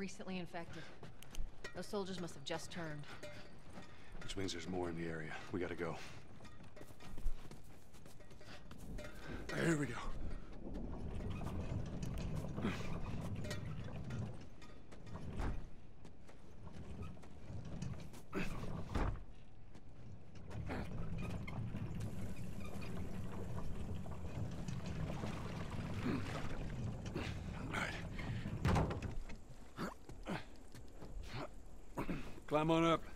recently infected. Those soldiers must have just turned. Which means there's more in the area. We gotta go. Here we go. Climb on up.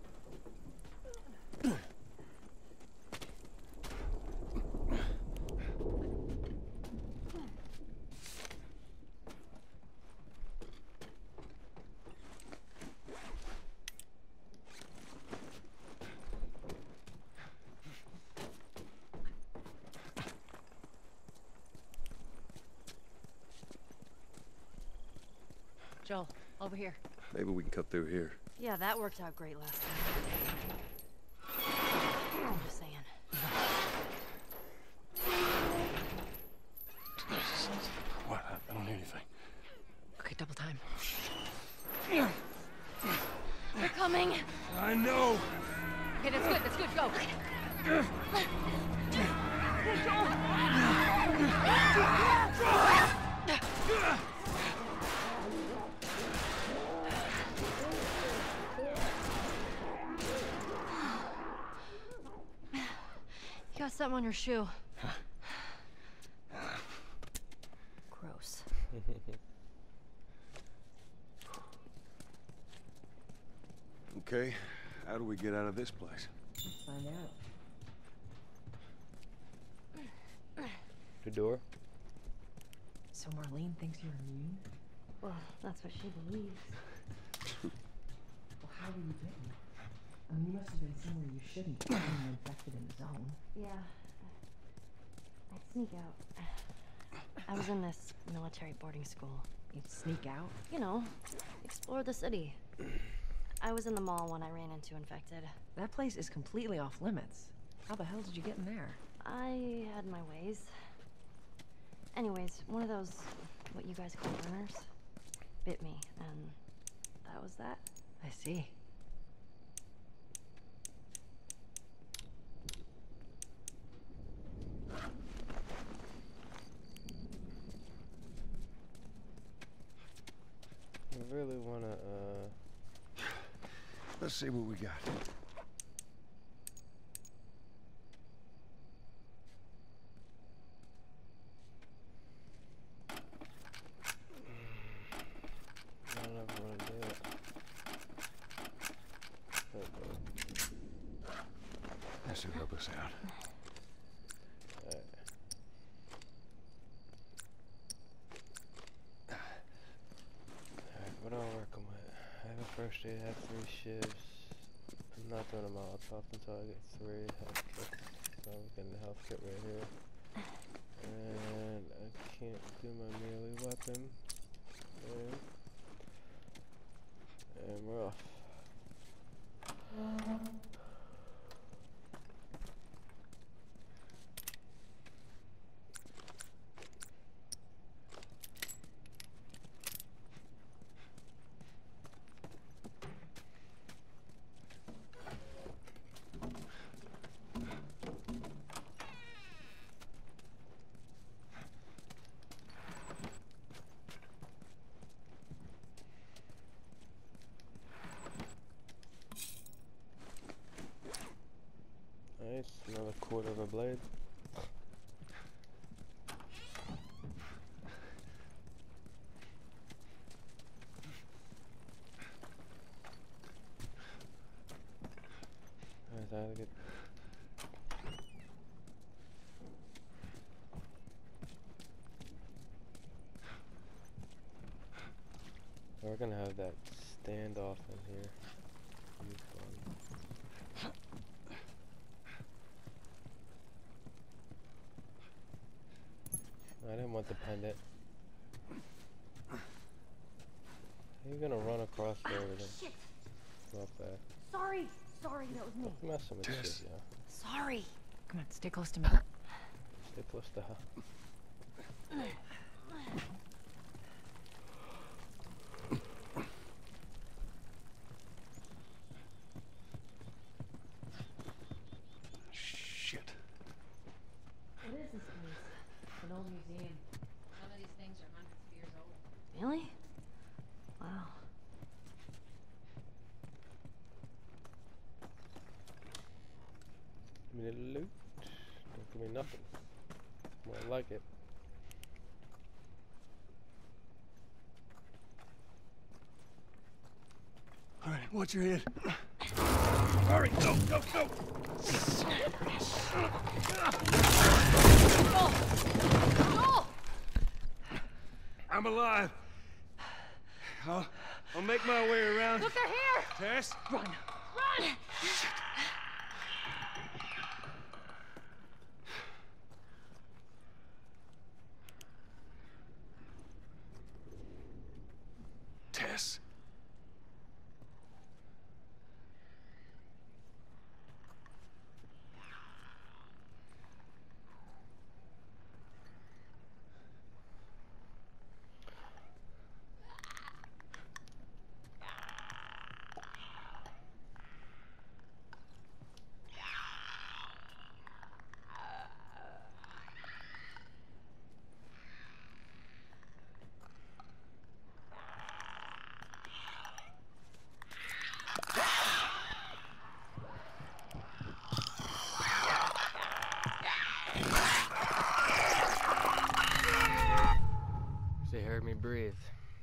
Joel, over here. Maybe we can cut through here. Yeah, that worked out great last time. I'm just saying. What? I don't hear anything. Okay, double time. They're coming! I know! Okay, that's good, go! You got something on your shoe. Gross. Okay, how do we get out of this place? Let's find out. The door? So Marlene thinks you're immune? Well, that's what she believes. Well, how were you bitten? I mean, you must have been somewhere you shouldn't be when you're infected in the zone. Yeah. I'd sneak out. I was in this military boarding school. You'd sneak out? You know, explore the city. I was in the mall when I ran into infected. That place is completely off limits. How the hell did you get in there? I had my ways. Anyways, one of those, what you guys call runners, bit me, and that was that. I see. I really wanna, Let's see what we got. I don't know if I wanna do it. That should help us out. Alright. Alright, what am I working with? I have a first aid, I have 3 shifts. I'm not doing a Molotov until I get 3 health kits. So I'm getting the health kit right here. And I can't do my melee weapon. And we're off. Nice, another quarter of a blade. Alright, I get. We're gonna have that standoff in here. It'll be fun. I didn't want the pendant. How you gonna run across there with him? Shit! Not bad. Sorry, that was me. Messing with Tess. shit, yeah. Sorry. Come on, stay close to me. Stay close to her. old museum. Some of these things are hundreds of years old. Really? Wow. Give me the loot. Don't give me nothing. More like it. All right, watch your head. Hurry, go, go, go! I'm alive. I'll make my way around. Look, they're here! Tess? Run! Run! Tess? They heard me breathe.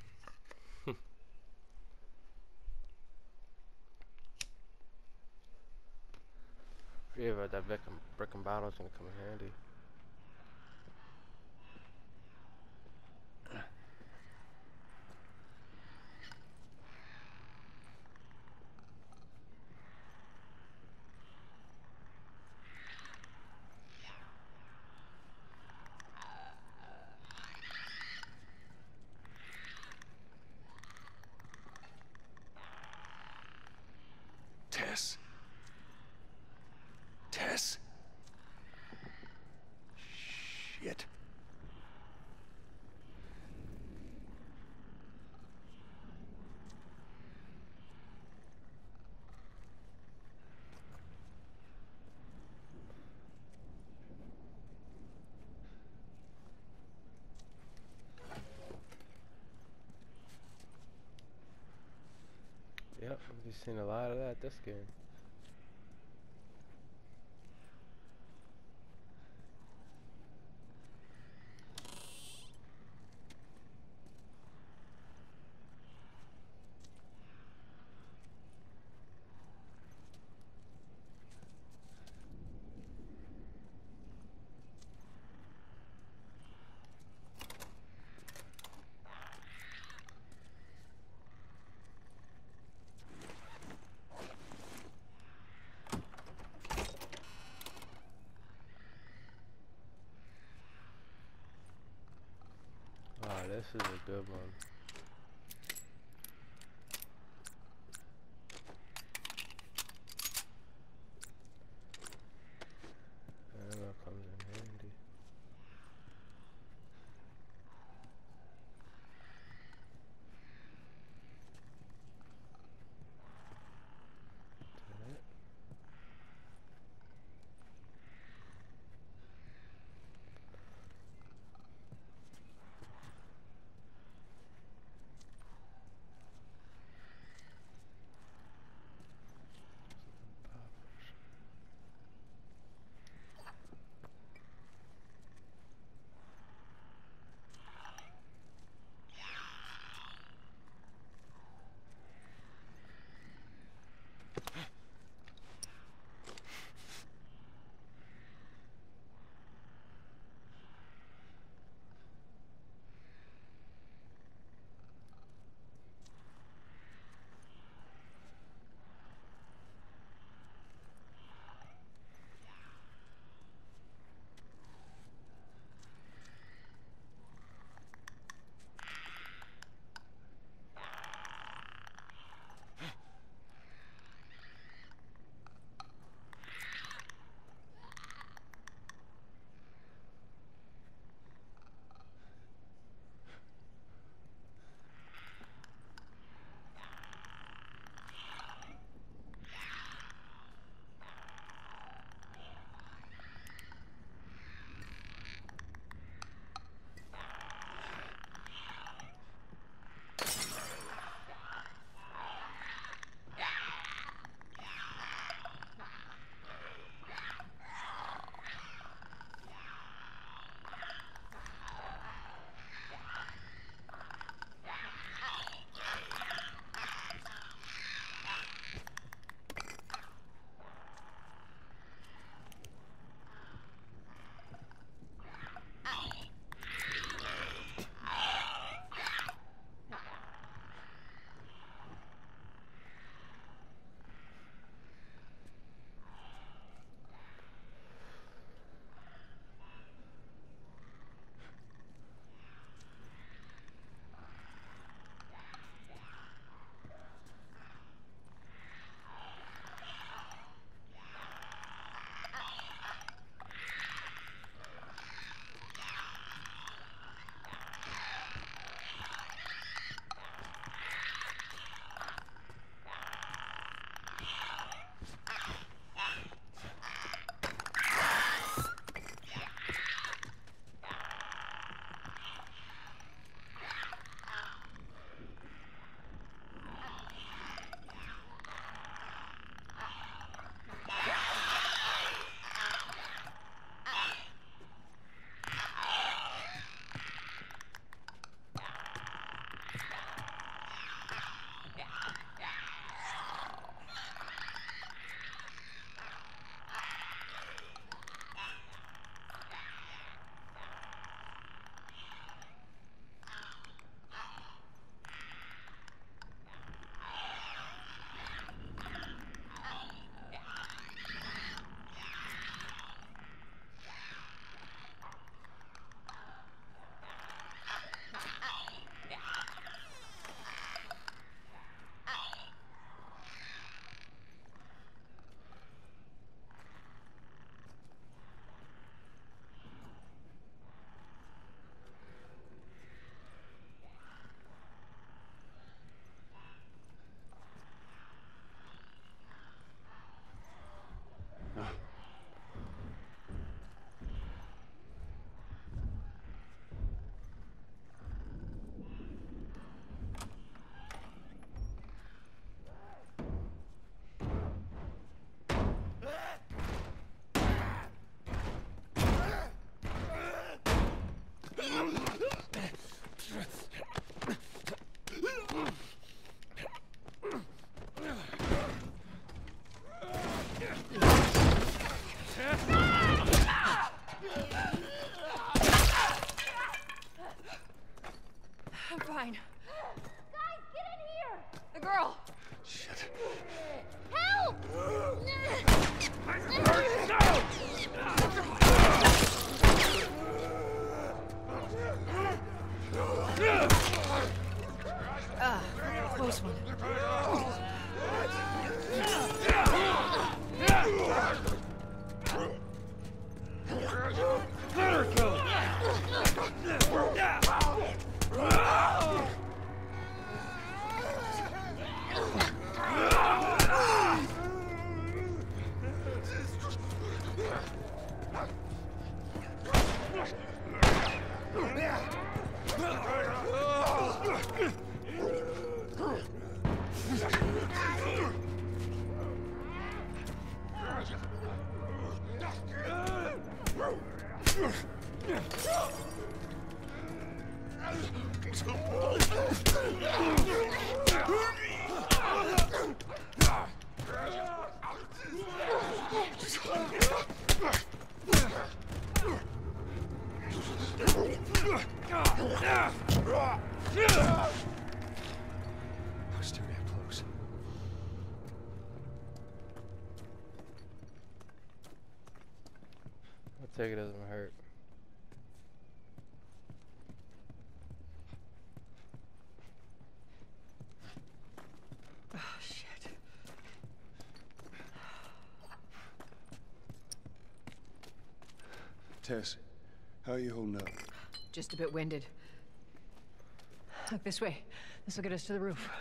Yeah, but that brick and bottle's gonna come in handy. Tess? Tess? Shit. Yep, we've seen a lot of that this game. Oh, this is a good one. Ammo comes in handy. That. Still get close. I'll take it doesn't hurt. Oh, shit. Tess, how are you holding up? Just a bit winded. Look, this way. This will get us to the roof.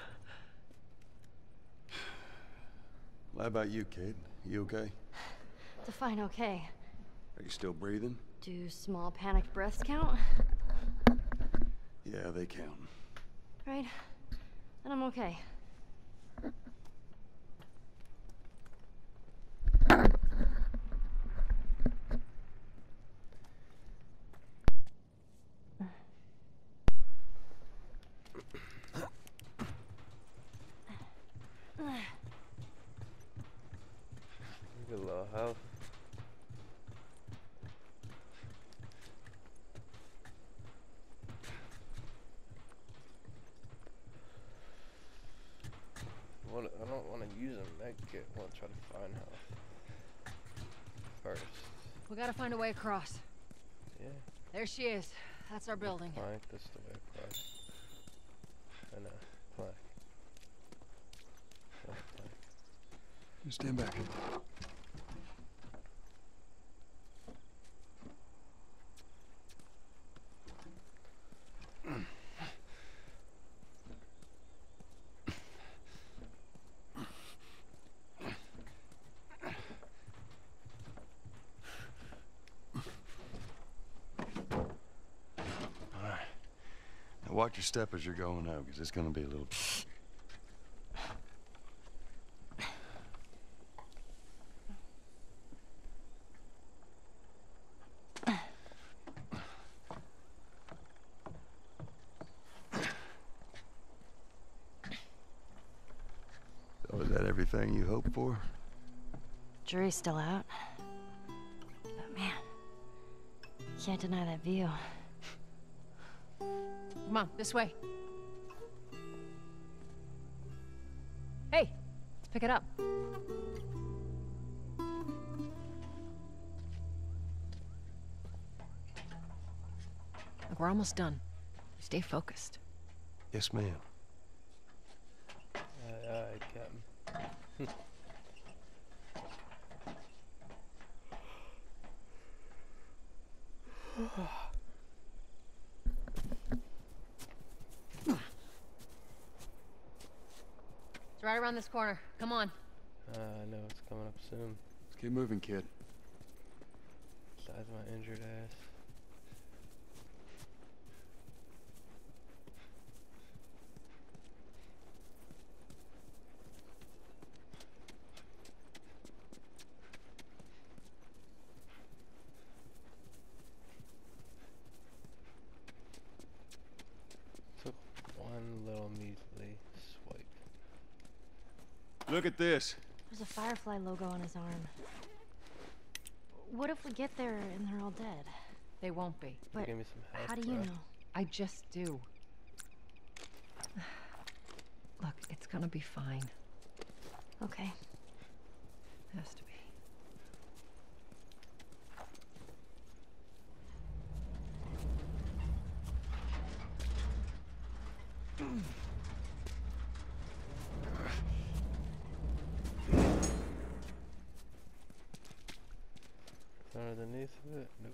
How about you, kid? You okay? Define okay. Are you still breathing? Do small panicked breaths count? Yeah, they count. Right. Then I'm okay. Get a little health. I don't want to use a med kit. I want to try to find health first. We gotta find a way across. Yeah. There she is. That's our building. Plank, this is the way across. I know. Plank. That's plank. You stand back. Watch your step as you're going out, because it's going to be a little... So is that everything you hoped for? Jury's still out. But man, can't deny that view. Come on, this way. Hey, let's pick it up. Look, we're almost done. Stay focused. Yes, ma'am. Aye, Captain. It's right around this corner. Come on. I know it's coming up soon. Let's keep moving, kid. Besides my injured ass. Took one little measly swipe. Look at this. There's a Firefly logo on his arm. What if we get there and they're all dead? They won't be. But Give me some health, how do you bro. know? I just do. Look, it's gonna be fine. Okay. Has to be. Underneath of it? Nope.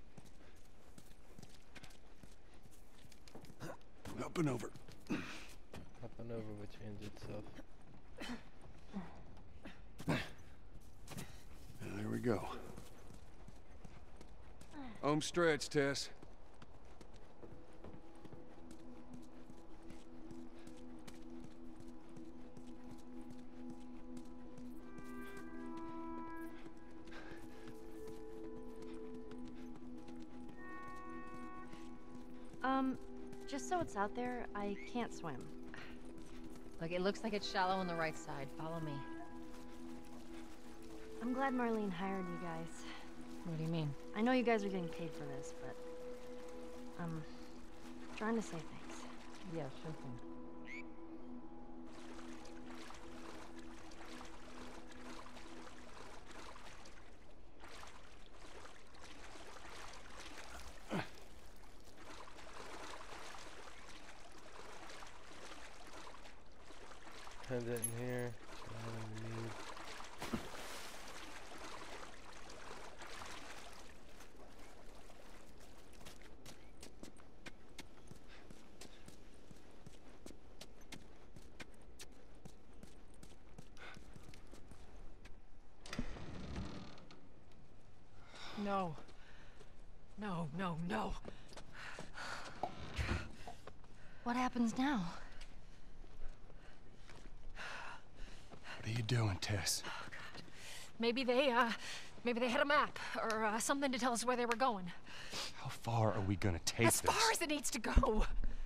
Up and over. Up and over would change itself. There we go. Home stretch, Tess. Just so it's out there, I can't swim. Look, it looks like it's shallow on the right side. Follow me. I'm glad Marlene hired you guys. What do you mean? I know you guys are getting paid for this, but I'm trying to say thanks. Yeah, sure thing. Have that in here. No. No, no, no. What happens now? What are you doing, Tess? Maybe they had a map or something to tell us where they were going. How far are we gonna take As this? far as it needs to go.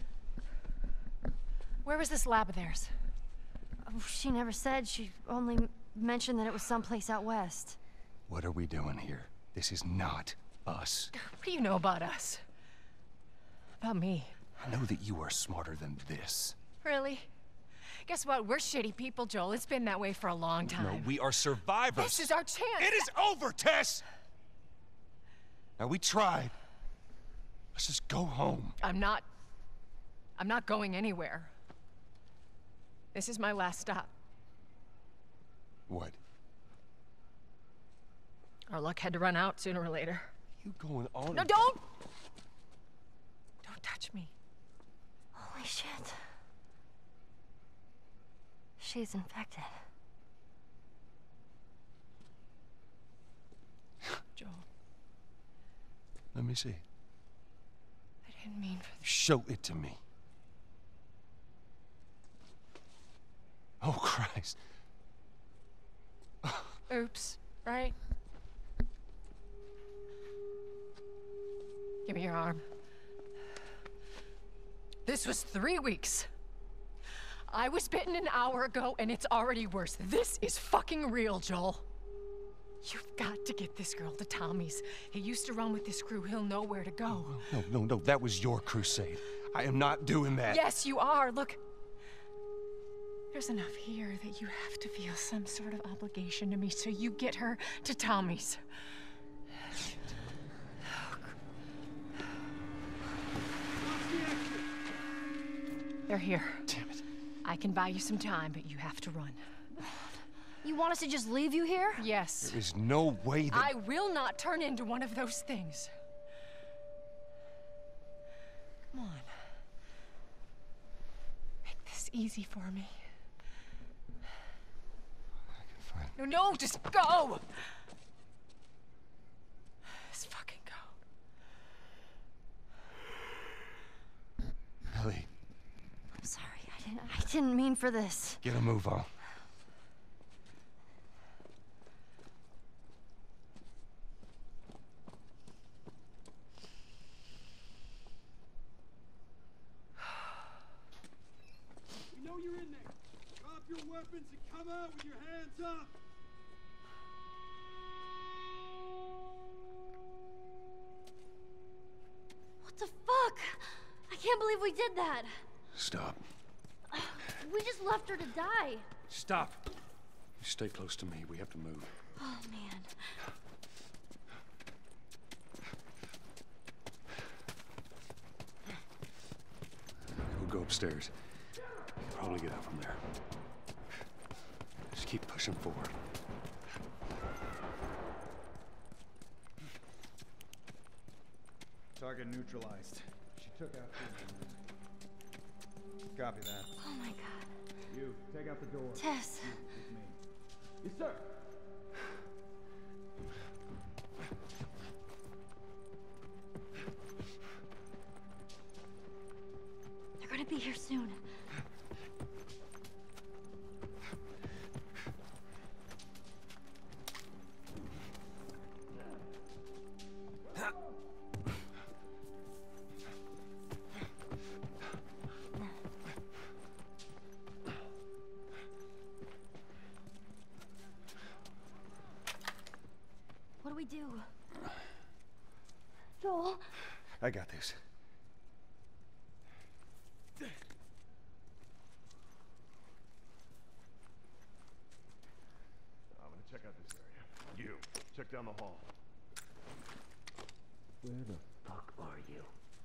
Where was this lab of theirs? Oh, she never said. She only mentioned that it was someplace out west. What are we doing here? This is not us. What do you know about us? About me? I know that you are smarter than this. Really? Guess what? We're shitty people, Joel. It's been that way for a long time. No, we are survivors. This is our chance. It is over, Tess! Now, we tried. Let's just go home. I'm not going anywhere. This is my last stop. What? Our luck had to run out sooner or later. You going on? No, don't! Don't touch me. Holy shit. She's infected. Joel, Let me see. I didn't mean for this. Show it to me. Oh, Christ. Oops, right? Give me your arm. This was 3 weeks. I was bitten an hour ago, and it's already worse. This is fucking real, Joel. You've got to get this girl to Tommy's. He used to run with this crew. He'll know where to go. No. That was your crusade. I am not doing that. Yes, you are. Look. There's enough here that you have to feel some sort of obligation to me, so you get her to Tommy's. They're here. Damn it. I can buy you some time, but you have to run. You want us to just leave you here? Yes. There is no way that... I will not turn into one of those things. Come on. Make this easy for me. Fine. No, just go! Just fucking go. Ellie, I'm sorry. I didn't mean for this. get a move on. We know you're in there. Drop your weapons and come out with your hands up. What the fuck? I can't believe we did that. Stop. We just left her to die. Stop. Stay close to me. We have to move. Oh, man. We'll go upstairs. Probably get out from there. Just keep pushing forward. Target neutralized. She took out two. Copy that. Oh, my God. You, take out the door. Tess. With me. Yes, sir. They're gonna be here soon. Joel? I got this. I'm gonna check out this area. You, check down the hall. Where the fuck are you?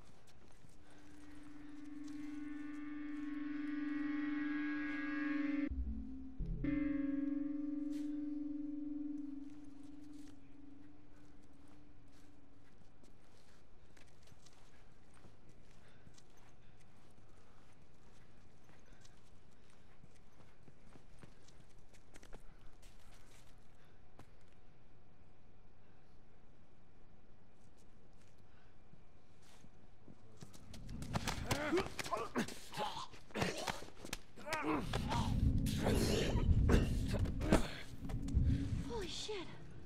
Holy shit.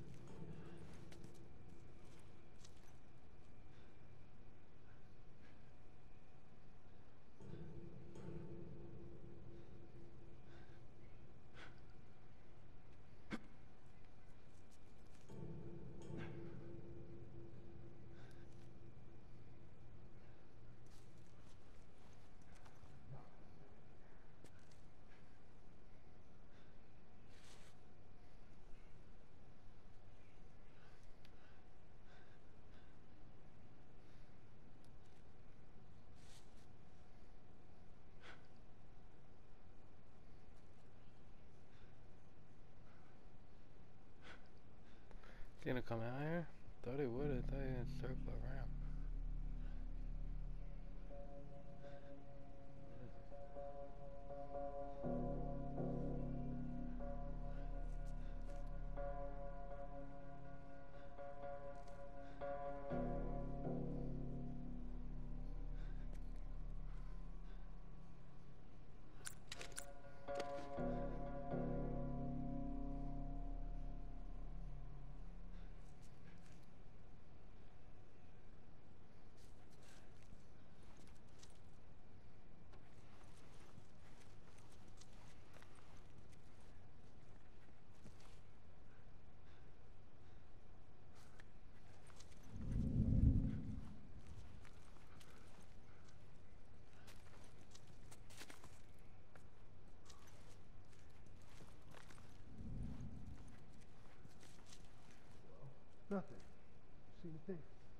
Gonna come out here? Thought he would. I thought he was gonna circle around. Nothing. See anything?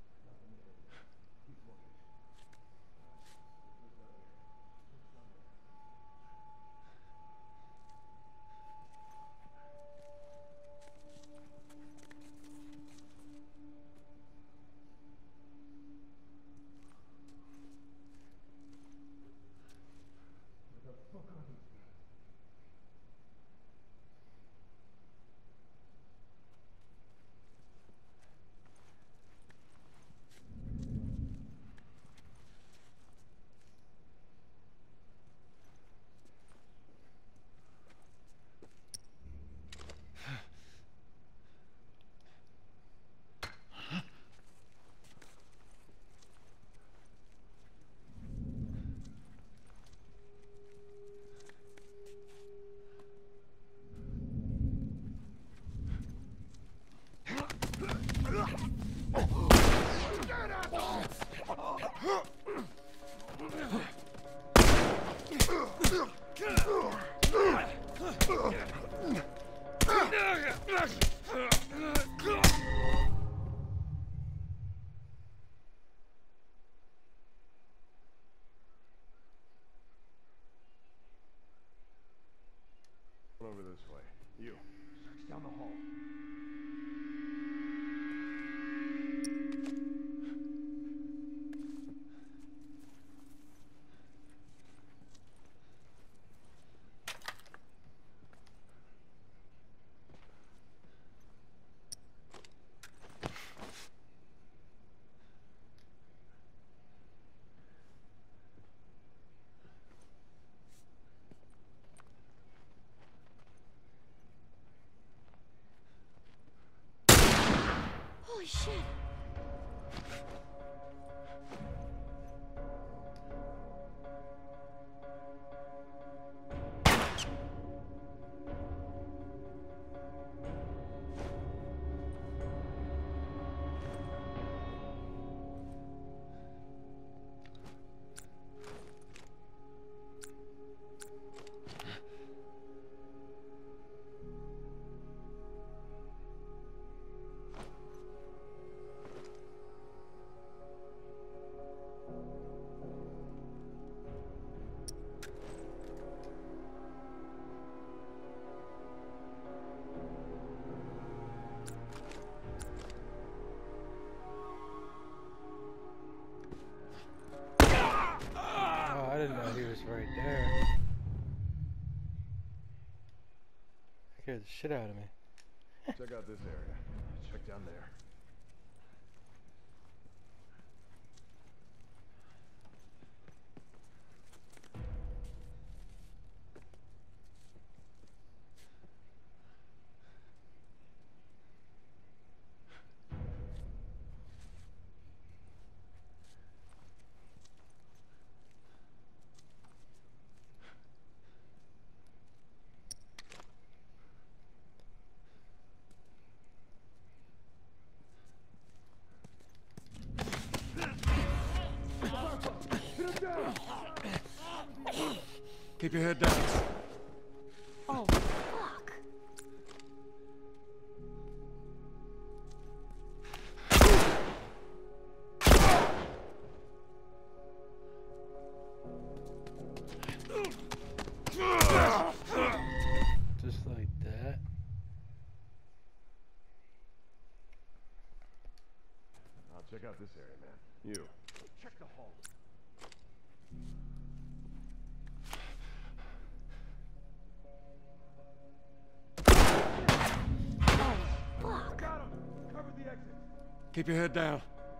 Over this way. You, search down the hall. right there. Scared the shit out of me. Check out this area. Check down there. Keep your head down. Oh, fuck. Just like that. I'll check out this area, man. You. Check the hall. Fuck. Got him! Cover the exit. Keep your head down.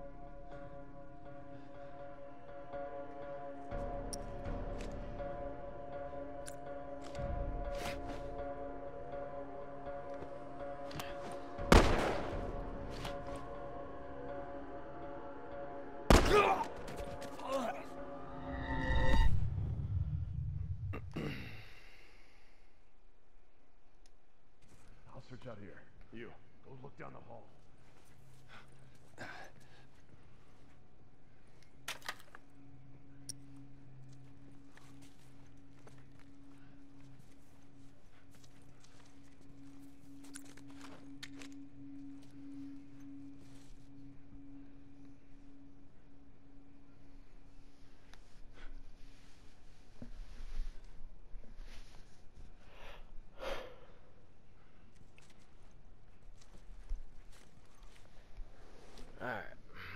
I'll search out here. You. Go look down the hall. Alright.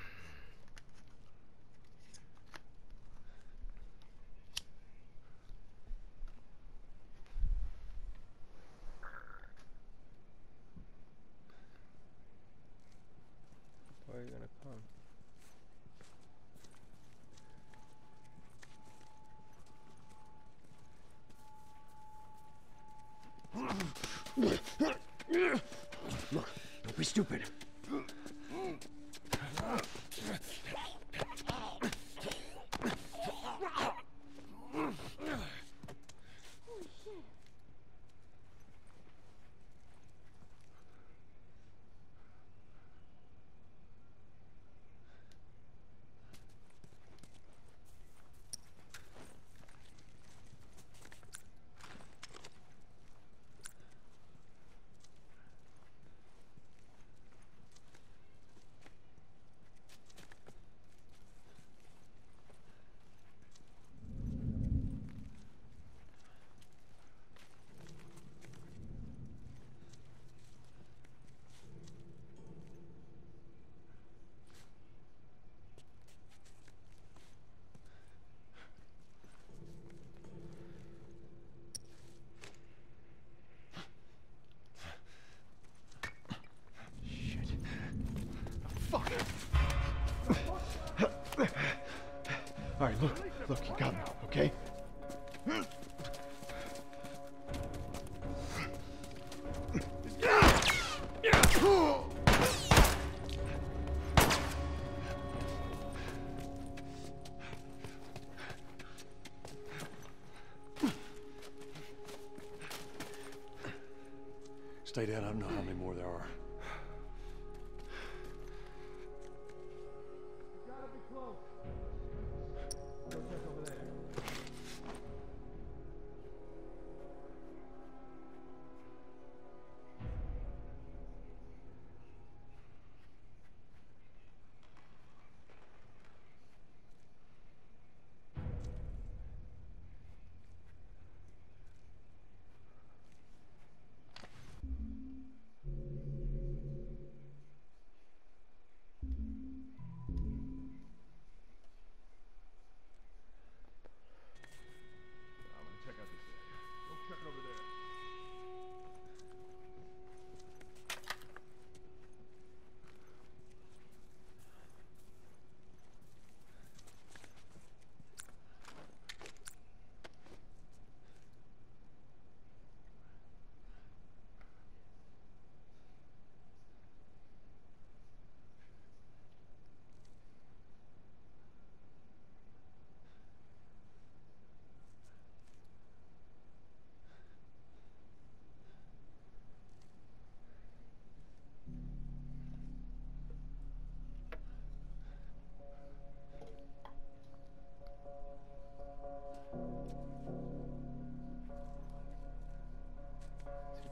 Where are you gonna come? Look, don't be stupid. All right, look, you got me, okay? Stay down. I don't know how many more there are.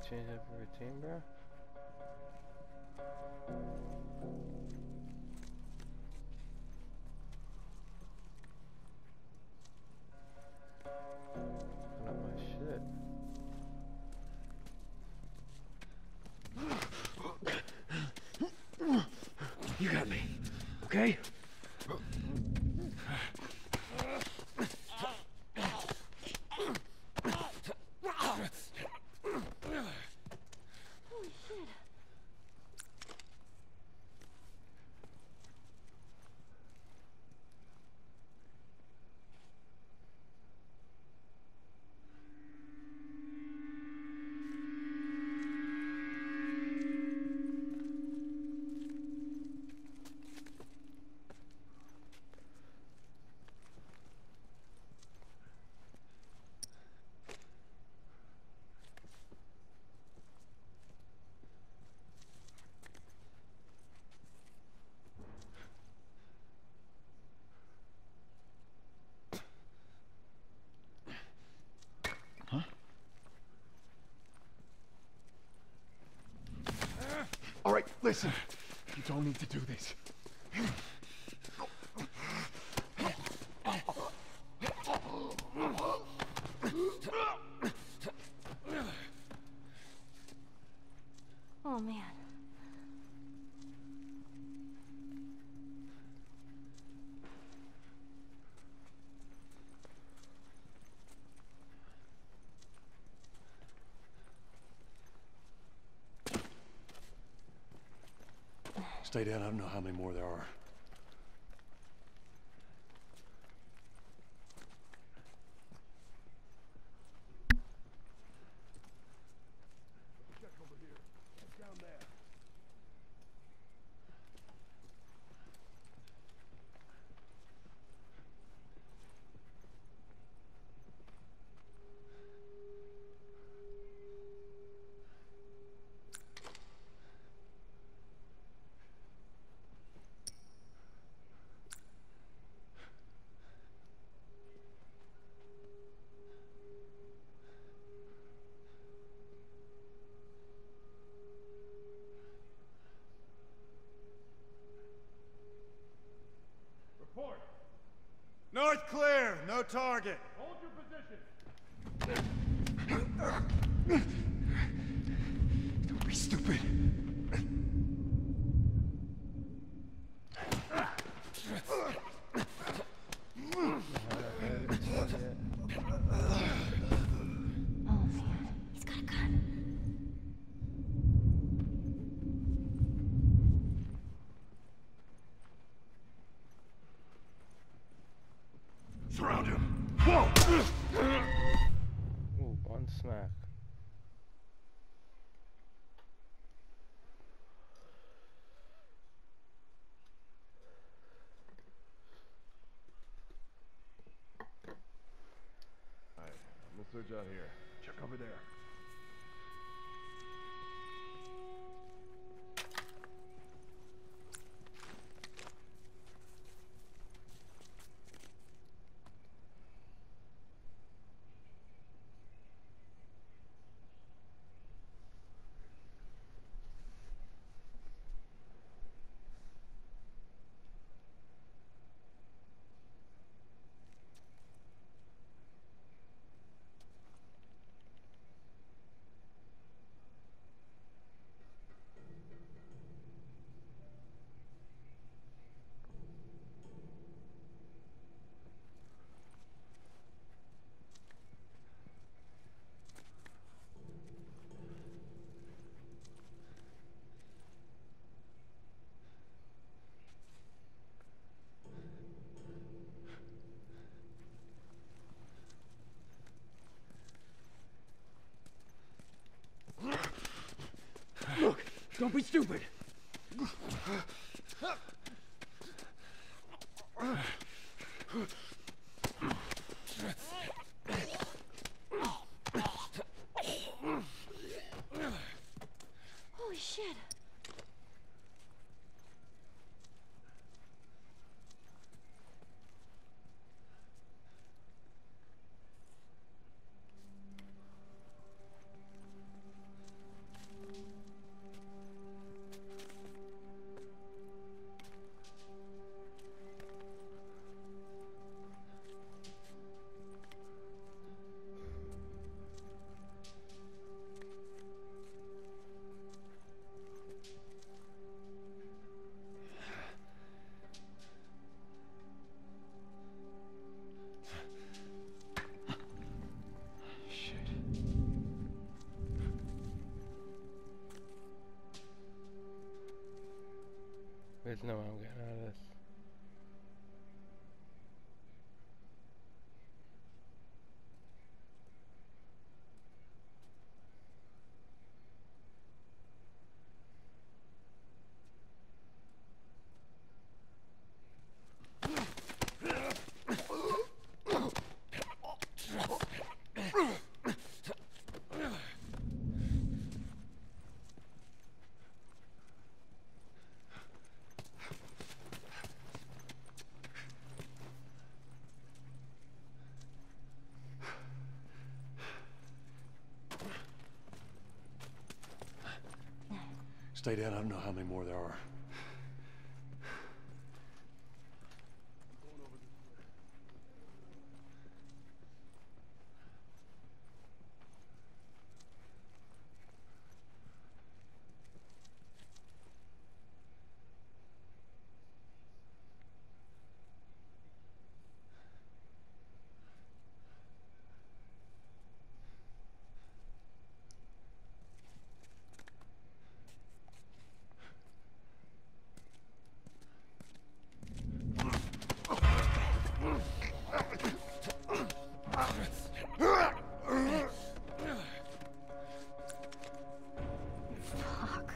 change up your routine, bro? Not my shit. You got me, okay? Holy shit. All right, listen. You don't need to do this. Oh man. Stay down. I don't know how many more there are. Check over here. Check down there. Report. North clear, no target. Hold your position. Don't be stupid. Oh man. He's got a gun. Surround him. Whoa! Ooh, one smack. Alright, I'm gonna search out here. Check over there. Look, don't be stupid. Holy shit. There's no way I'm getting out of this. Stay down. I don't know how many more there are. Fuck.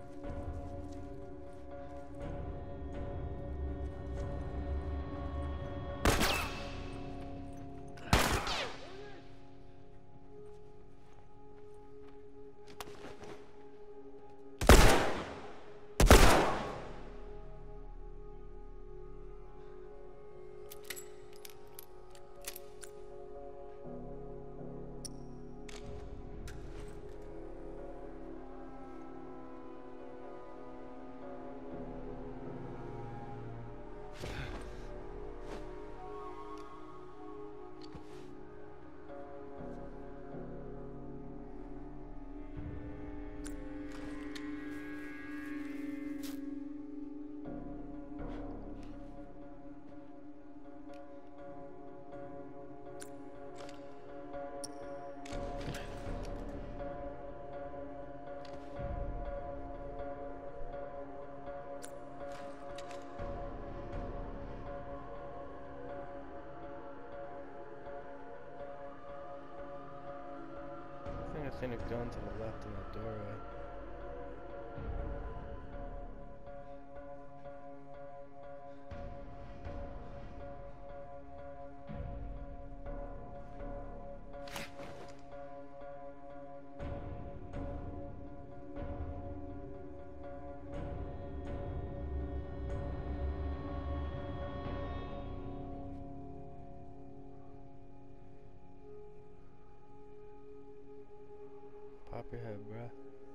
I seen a gun to the left in that doorway. Pop your head, bruh.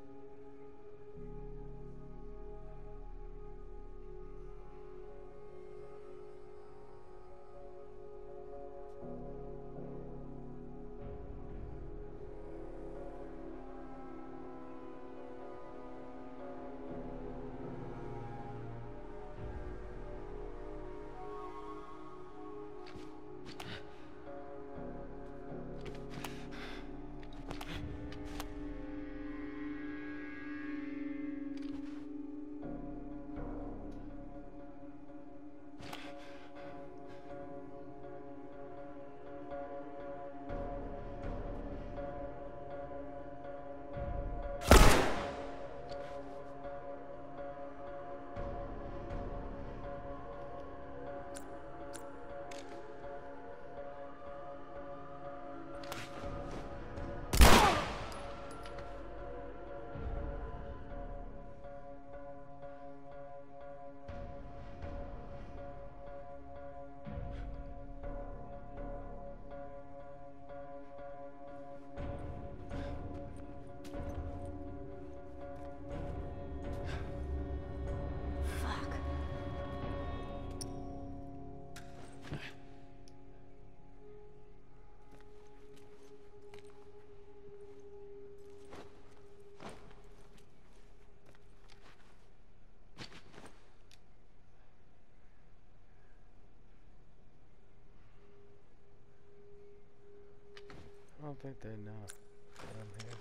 I don't think they know that I'm here.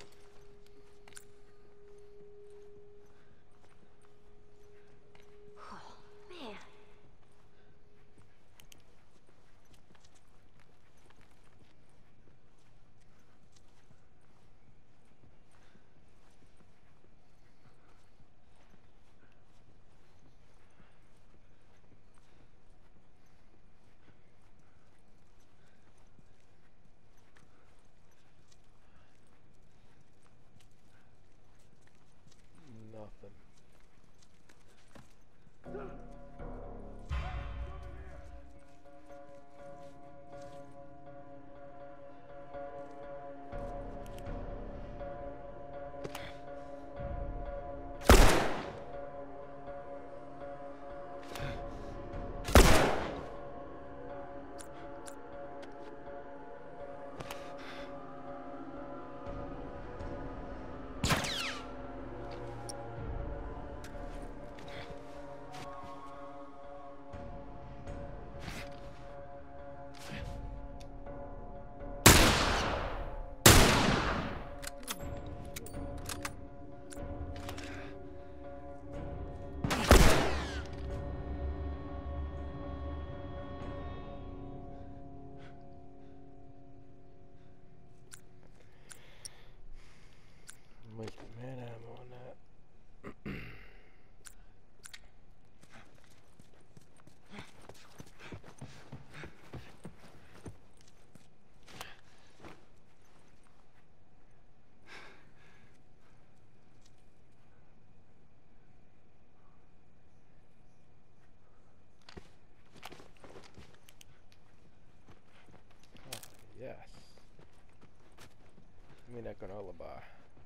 fucking alibi.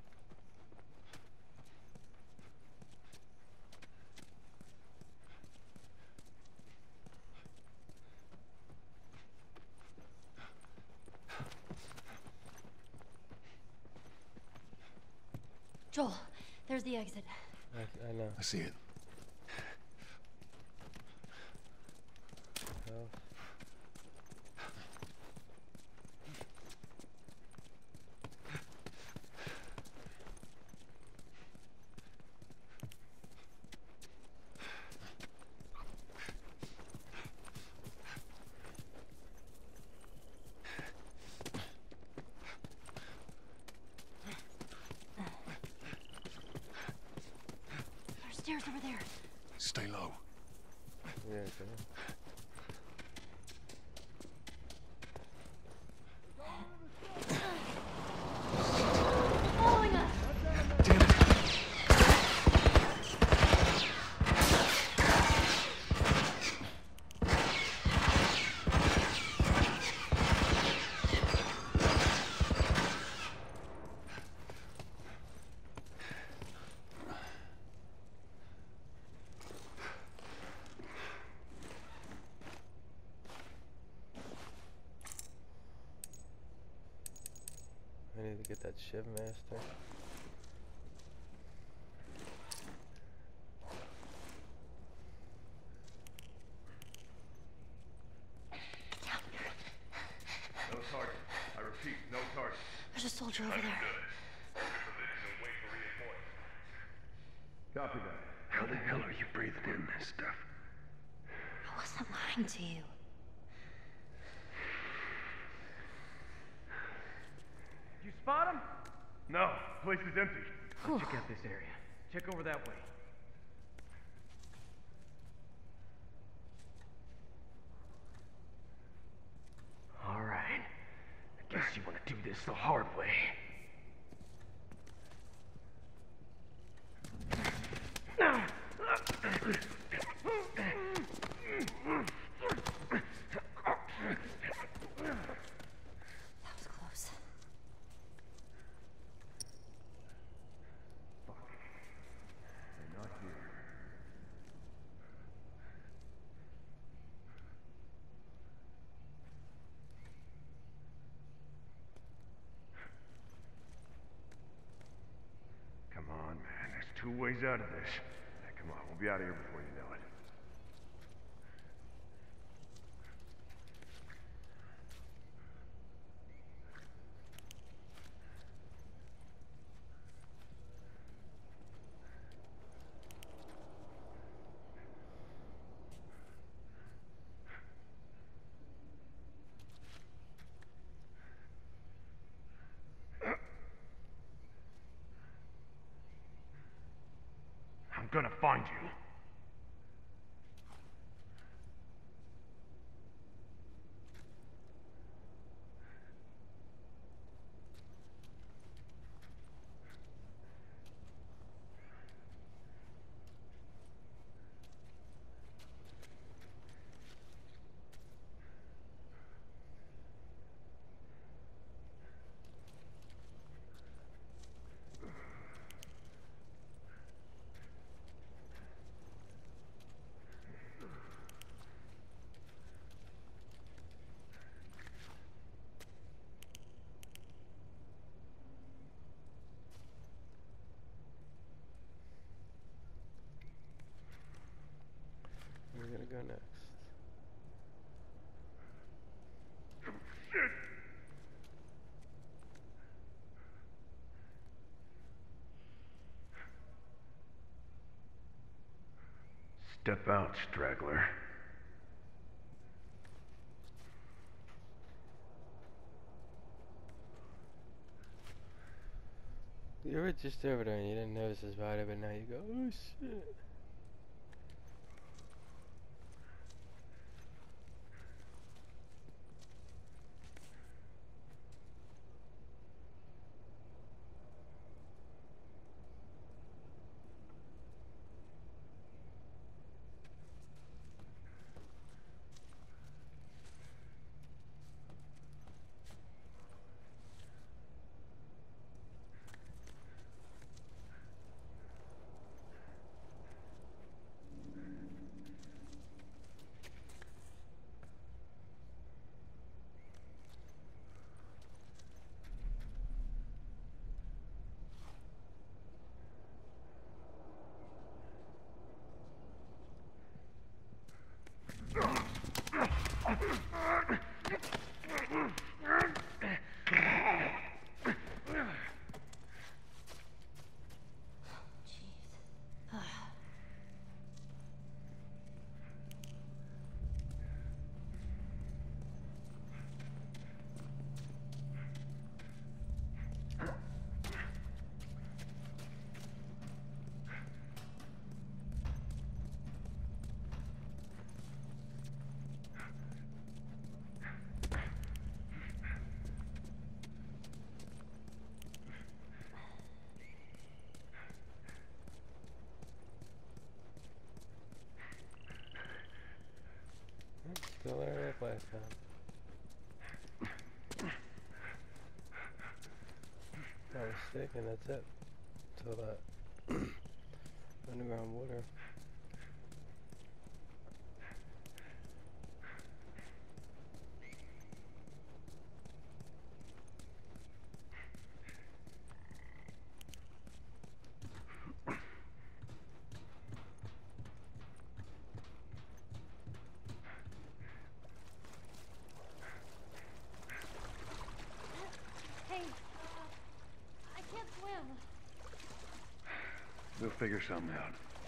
Joel, there's the exit. I know. I see it. Hell. There's stairs over there. Stay low. Yeah, okay. Following us. Damn it. I need to get that Shiv Master. No target. I repeat, no target. There's a soldier over there. Copy that. How the hell are you breathing in this stuff? I wasn't lying to you. You spot him? No, place is empty. Check out this area. Check over that way. All right. I guess you want to do this the hard way. That was close. They're not here. Come on, man. There's two ways out of this. Hey, come on, we'll be out of here before you know it. I'm gonna find you. Where are we gonna go next? Step out, straggler. You were just over there and you didn't notice his body, but now you go, oh shit. flag cam. If I'm not mistaken, that's it. Till that underground water. Hey, I can't swim. We'll figure something out.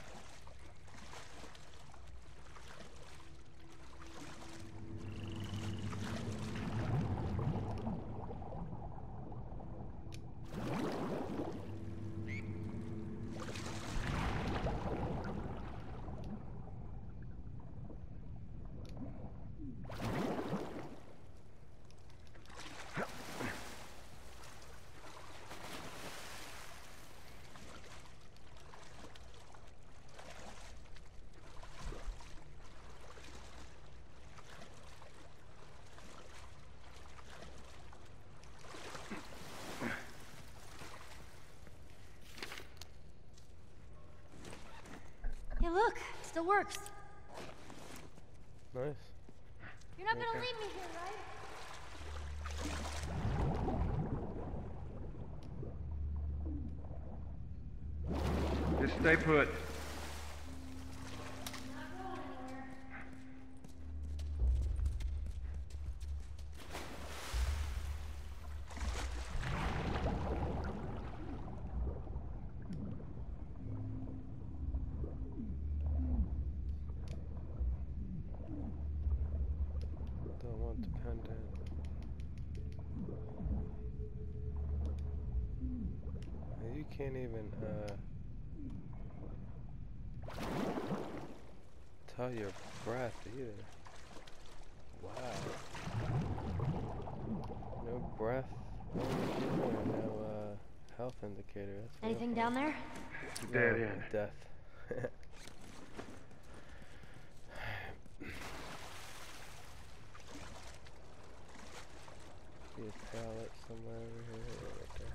Hey, look, it still works. Nice. You're not gonna Okay. leave me here, right? Just stay put. Don't want the pendant. You can't even tell your breath either. Wow. No breath. No health indicator. That's real Anything fun. down there? Dead No, end. Death. See a pallet somewhere over here. Yeah, right there.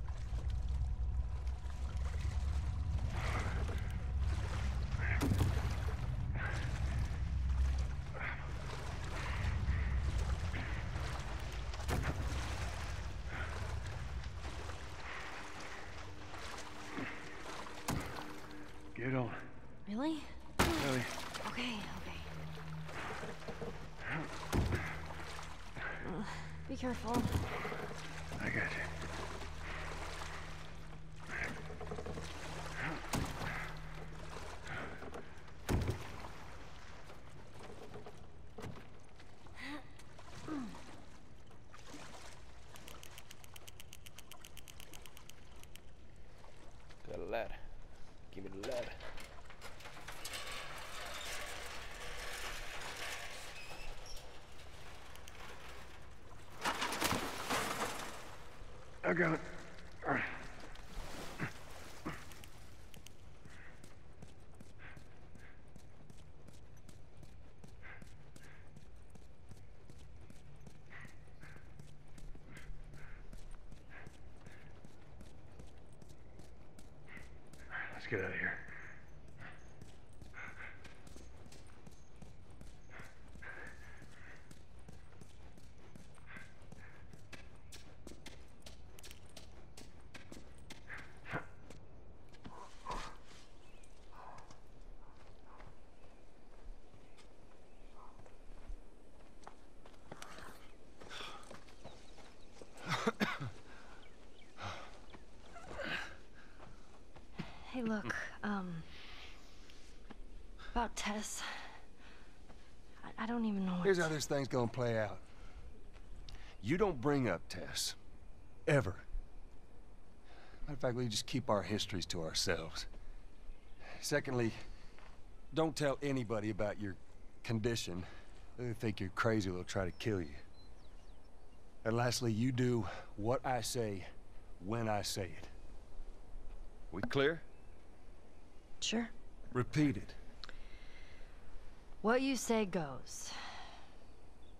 Get on. Really? Ellie. Okay, okay. Be careful. I got you. Got a ladder. Give me the ladder. I got it. All right. Let's get out of here. Hey, look, about Tess. I don't even know what Here's how this thing's gonna play out. You don't bring up Tess. Ever. Matter of fact, we just keep our histories to ourselves. Secondly, don't tell anybody about your condition. They think you're crazy, they'll try to kill you. And lastly, you do what I say when I say it. We clear? Sure. Repeat it. What you say goes.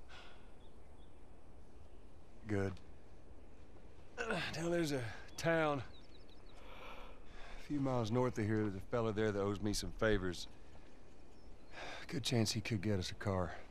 Good. Now there's a town a few miles north of here. There's a fella there that owes me some favors. Good chance he could get us a car.